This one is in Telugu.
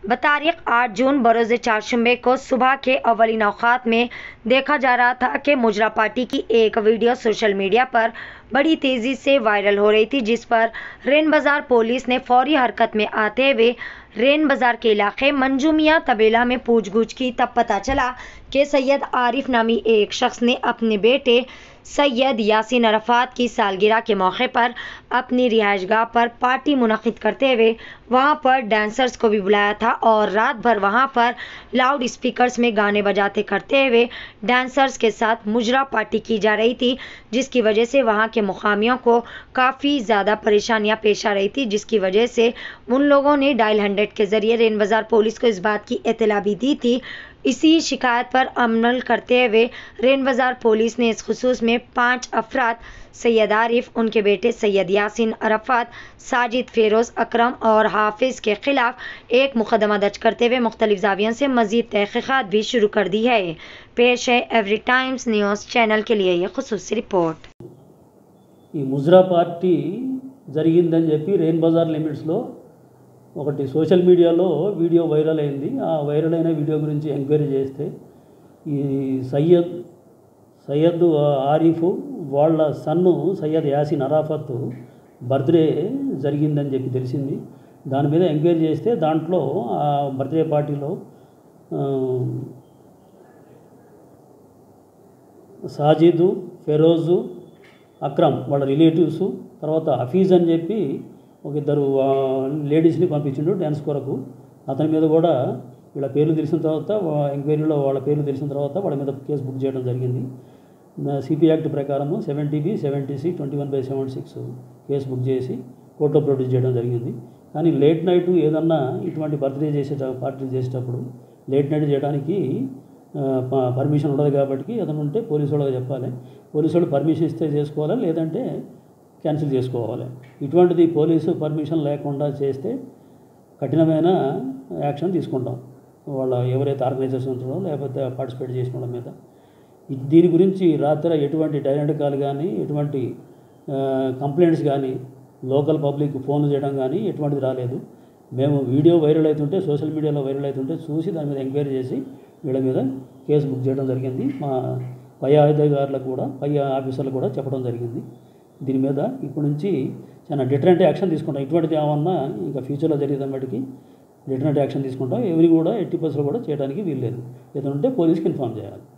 बतारीख 8 जून बरोज़ चारशंबे को सुबह के अव्वलीन औक़ात में देखा जा रहा था कि मुजरा पार्टी की एक वीडियो सोशल मीडिया पर बड़ी तेज़ी से वायरल हो रही थी, जिस पर रेन बाज़ार पुलिस ने फौरी हरकत में आते हुए रेन बाज़ार के इलाके मंजूमिया तबेला में पूछगछ की। तब पता चला कि सैयद आरिफ नामी एक शख्स ने अपने बेटे सैयद यासीन अरफात की सालगिरह के मौके पर अपनी रिहाइशगाह पर पार्टी मुनक़िद करते हुए वहां पर डांसर्स को भी बुलाया था और रात भर वहां पर लाउड स्पीकर्स में गाने बजाते करते हुए डांसर्स के साथ मुजरा पार्टी की जा रही थी, जिसकी वजह से वहां के मुकामियों को काफ़ी ज़्यादा परेशानियां पेश आ रही थी, जिसकी वजह से उन लोगों ने डायल 100 के ज़रिए रेन बाज़ार पुलिस को इस बात की इत्तला भी दी थी। इसी शिकायत पर अमल करते हुए रेन बाज़ार पुलिस ने इस खुसूस में 5 अफराद सैयद आरिफ, उनके बेटे सैयद यासीन अरफात, साजिद, फेरोज़, अकरम और हाफिज़ के ख़िलाफ़ एक मुकदमा दर्ज करते हुए मुख्तलिफ ज़ावियों से मज़ीद तहक़ीक़ात भी शुरू कर दी है। पेश है एवरी टाइम्स न्यूज़ चैनल के लिए ये खुसूसी रिपोर्ट। ఈ ముజ్రా పార్టీ జరిగిందని చెప్పి రెయిన్ బజార్ లిమిట్స్లో ఒకటి సోషల్ మీడియాలో వీడియో వైరల్ అయింది. ఆ వైరల్ అయిన వీడియో గురించి ఎంక్వైరీ చేస్తే ఈ సయ్యద్ ఆరిఫ్ వాళ్ళ సన్ను సయ్యద్ యాసిన్ అరాఫత్ బర్త్డే జరిగిందని చెప్పి తెలిసింది. దాని మీద ఎంక్వైరీ చేస్తే దాంట్లో ఆ బర్త్డే పార్టీలో సాజిద్, ఫెరోజు, అక్రమ్ వాళ్ళ రిలేటివ్స్, తర్వాత హఫీజ్ అని చెప్పి ఒక ఇద్దరు లేడీస్ని పంపించిండు డ్యాన్స్ కొరకు. అతని మీద కూడా వీళ్ళ పేర్లు తెలిసిన తర్వాత ఎంక్వైరీలో వాళ్ళ పేర్లు తెలిసిన తర్వాత వాళ్ళ మీద కేసు బుక్ చేయడం జరిగింది. సిపి యాక్ట్ ప్రకారము 70B 70C 21/76 కేసు బుక్ చేసి కోర్టులో ప్రొడ్యూస్ చేయడం జరిగింది. కానీ లేట్ నైట్ ఏదన్నా ఇటువంటి పార్టీ చేసేటప్పుడు లేట్ నైట్ చేయడానికి పర్మిషన్ ఉండదు కాబట్టి అతను ఉంటే పోలీసు వాళ్ళకి చెప్పాలి. పోలీసు వాళ్ళు పర్మిషన్ ఇస్తే చేసుకోవాలి, లేదంటే క్యాన్సిల్ చేసుకోవాలి. ఇటువంటిది పోలీసు పర్మిషన్ లేకుండా చేస్తే కఠినమైన యాక్షన్ తీసుకుంటాం వాళ్ళ ఎవరైతే ఆర్గనైజర్స్ ఉంటారో లేకపోతే పార్టిసిపేట్ చేసిన వాళ్ళ మీద. దీని గురించి రాత్రి ఎటువంటి డైరెక్ట్ కాల్ కానీ ఎటువంటి కంప్లైంట్స్ కానీ లోకల్ పబ్లిక్ ఫోన్లు చేయడం కానీ ఎటువంటిది రాలేదు. మేము వీడియో వైరల్ అవుతుంటే సోషల్ మీడియాలో వైరల్ అవుతుంటే చూసి దాని మీద ఎంక్వైరీ చేసి వీళ్ళ మీద కేసు బుక్ చేయడం జరిగింది. మా పై అధికారులకు కూడా పై ఆఫీసర్లకు కూడా చెప్పడం జరిగింది. దీని మీద ఇప్పటి నుంచి చాలా డిటరెంట్ యాక్షన్ తీసుకుంటాం. ఇటువంటిది ఏమన్నా ఇంకా ఫ్యూచర్లో జరిగేదాన్ని బట్టికి డిటరెంట్ యాక్షన్ తీసుకుంటాం. ఎవరి కూడా 80% కూడా చేయడానికి వీల్లేదు. ఏదంటే పోలీస్కి ఇన్ఫామ్ చేయాలి.